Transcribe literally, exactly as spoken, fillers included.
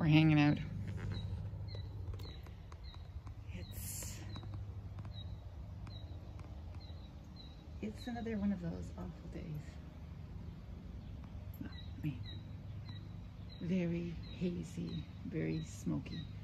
we're hanging out. It's it's another one of those awful days. I mean, very hazy, very smoky.